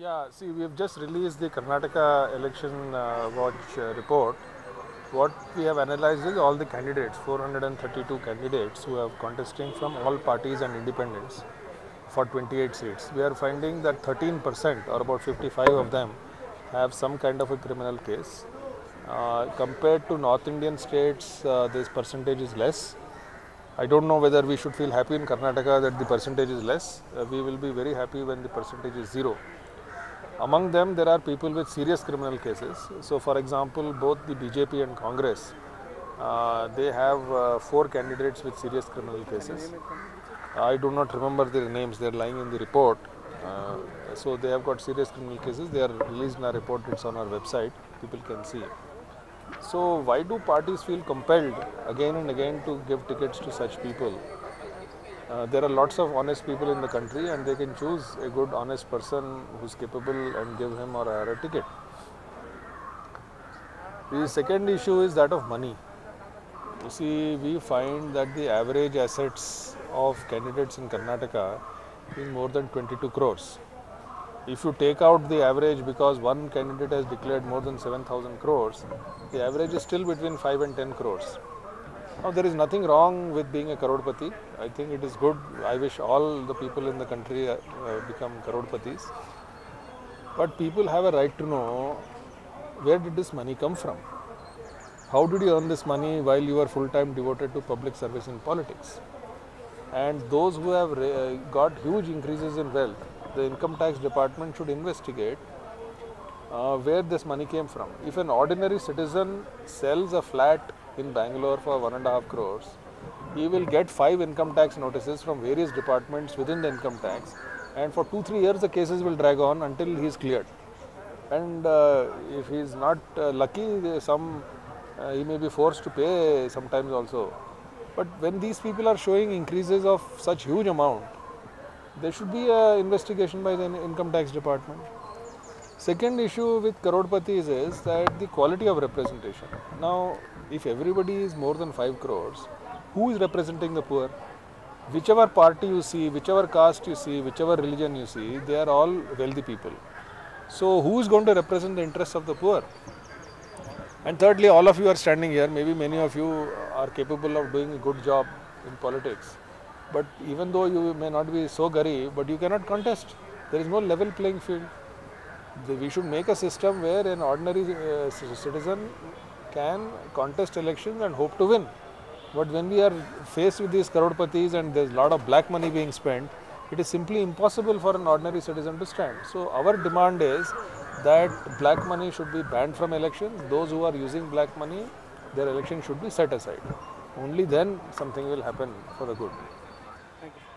Yeah, see, we have just released the Karnataka election watch report. What we have analyzed is all the candidates, 432 candidates who have contesting from all parties and independents for 28 seats. We are finding that 13% or about 55 of them have some kind of a criminal case. Compared to North Indian states, this percentage is less. I don't know whether we should feel happy in Karnataka that the percentage is less. We will be very happy when the percentage is zero. Among them, there are people with serious criminal cases. So, for example, both the BJP and Congress, they have 4 candidates with serious criminal cases. I do not remember their names, they are lying in the report. So, they have got serious criminal cases. They are released in our report, it's on our website, people can see. So, why do parties feel compelled again and again to give tickets to such people? There are lots of honest people in the country and they can choose a good honest person who's capable and give him or her a ticket. The second issue is that of money. You see, we find that the average assets of candidates in Karnataka is more than 22 crores. If you take out the average because one candidate has declared more than 7,000 crores, the average is still between 5 and 10 crores. Now, there is nothing wrong with being a Karodpati. I think it is good. I wish all the people in the country become Karodpatis. But people have a right to know, where did this money come from? How did you earn this money while you are full-time devoted to public service in politics? And those who have got huge increases in wealth, the income tax department should investigate where this money came from. If an ordinary citizen sells a flat in Bangalore for 1.5 crores, he will get 5 income tax notices from various departments within the income tax, and for 2-3 years the cases will drag on until he is cleared. And if he is not lucky, he may be forced to pay sometimes also. But when these people are showing increases of such huge amount, there should be an investigation by the income tax department. Second issue with Karodpatis is that the quality of representation. Now, if everybody is more than 5 crores, who is representing the poor? Whichever party you see, whichever caste you see, whichever religion you see, they are all wealthy people. So, who is going to represent the interests of the poor? And thirdly, all of you are standing here, maybe many of you are capable of doing a good job in politics. But even though you may not be so garib, but you cannot contest. There is no level playing field. We should make a system where an ordinary citizen can contest elections and hope to win. But when we are faced with these Karodpatis and there is a lot of black money being spent, it is simply impossible for an ordinary citizen to stand. So, our demand is that black money should be banned from elections. Those who are using black money, their election should be set aside. Only then something will happen for the good. Thank you.